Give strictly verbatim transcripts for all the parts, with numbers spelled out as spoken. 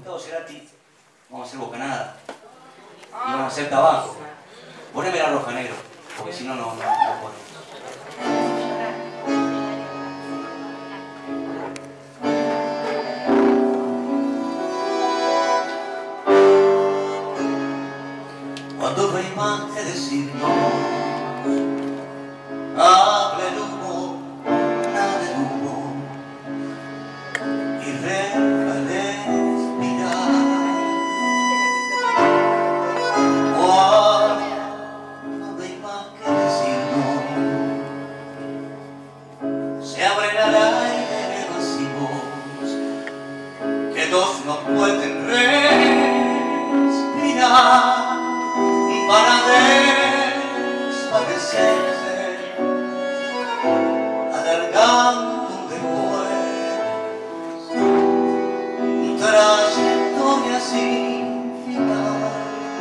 invitados gratis, vamos a hacer bocanada y vamos a hacer tabaco. Poneme la roja, negro, porque si no, no, no, no puedo. Cuando rey más que decirnos, hable el humo, nada de humo, y deja de respirar. Cuando rey más que decirnos, se abren al aire vacíos, que dos no pueden respirar. Para desvanecerse, alargando después trayectoria sin final,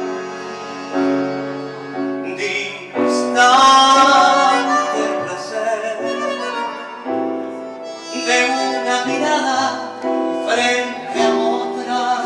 distante placer de una mirada frente a otra.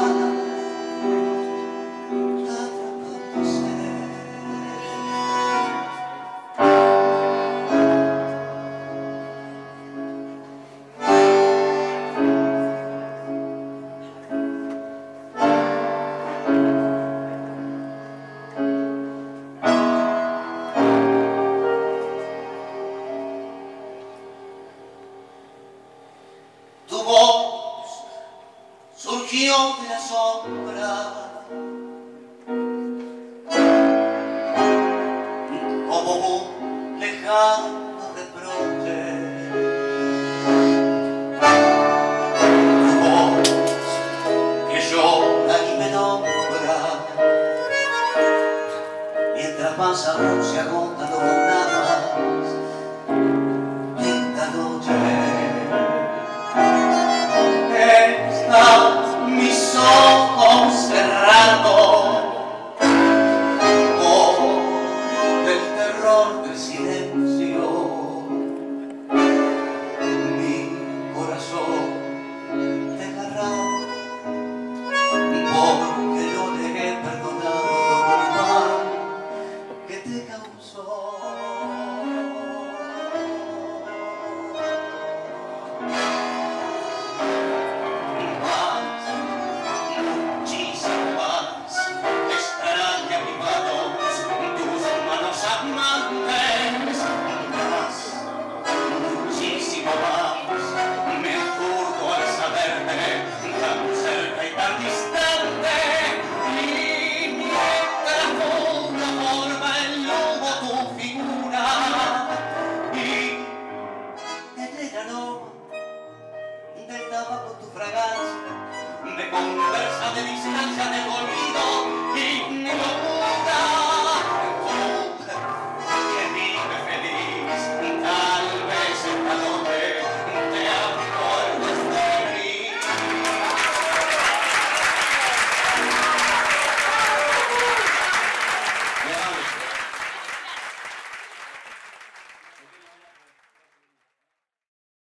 Tu voz surgió de la sombra como un lejano reproche. Tu voz que llora y me nombra mientras más aún se agota lo nada esta noche. Mis ojos cerrados por el terror del silencio, mi corazón desgarrado porque no le he perdonado lo mal que te causó. Del tabaco tu fragancia, de conversa de distancia.